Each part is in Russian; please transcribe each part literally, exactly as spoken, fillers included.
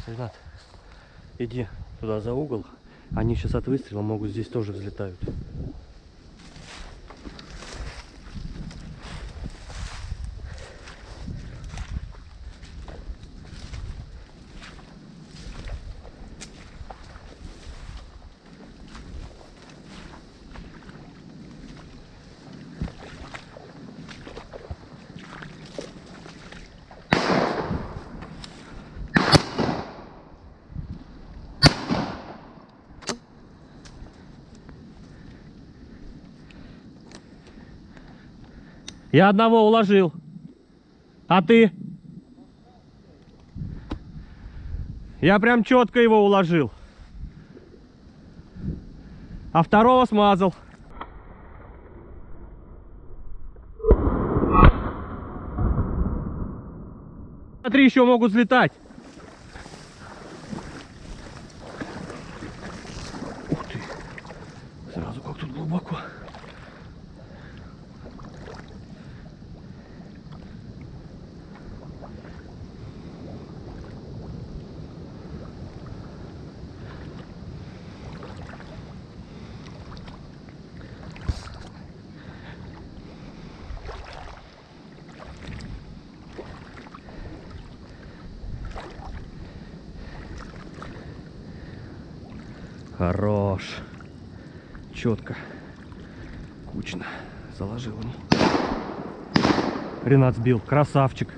Ренат, иди туда за угол. Они сейчас от выстрела могут здесь тоже взлетают. Я одного уложил. А ты? Я прям четко его уложил. А второго смазал. Смотри, еще могут взлетать. Ух ты. Сразу как тут глубоко. Хорош. Четко. Кучно. Заложил ему. Ренат сбил. Красавчик.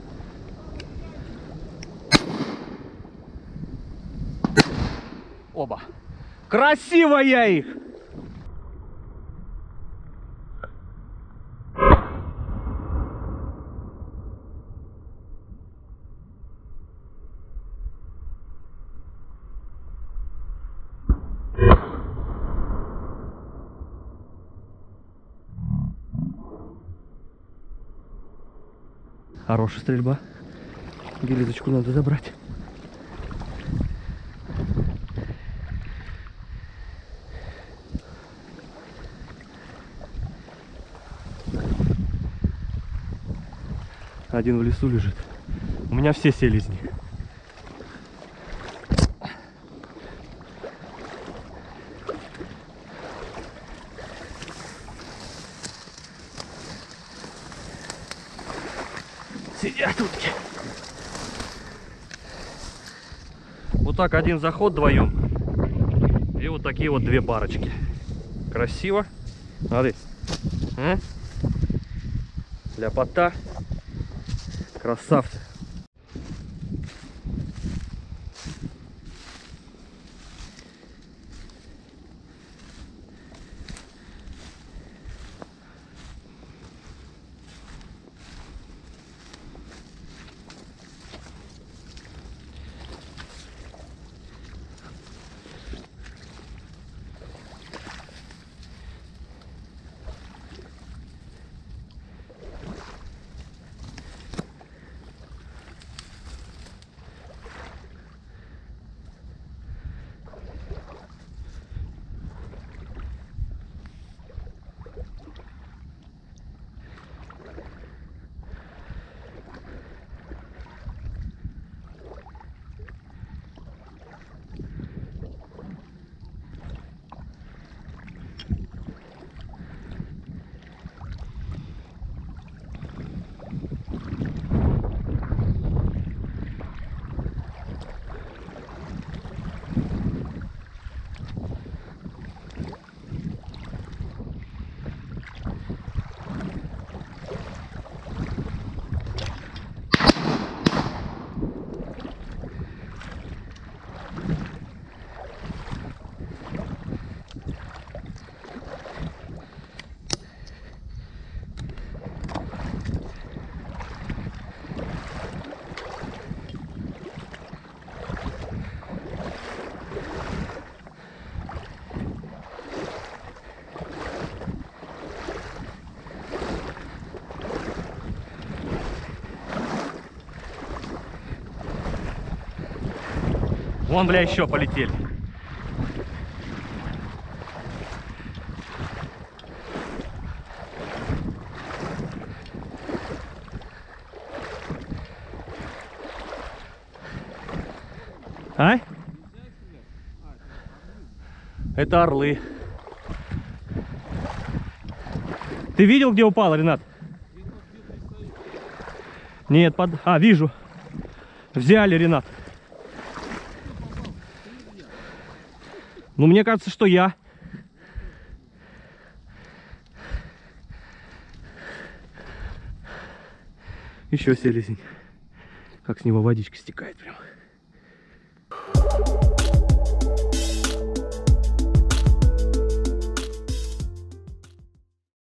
Оба. Красиво я их! Хорошая стрельба. Гильзочку надо забрать. Один в лесу лежит. У меня все сели из них. Сидят утки. Вот так один заход вдвоем. И вот такие вот две парочки. Красиво. Смотри. А? Ляпота. Красавцы. Вон, бля, еще полетели. А? Это орлы. Ты видел, где упал, Ренат? Нет, под... А, вижу. Взяли, Ренат. Ну, мне кажется, что я. Еще селезень. Как с него водичка стекает прям.